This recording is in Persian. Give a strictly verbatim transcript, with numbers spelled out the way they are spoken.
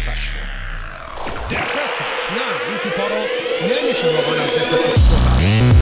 Defeszes. Defeszes? Nem, Inti Paro nem is a maga defeszes.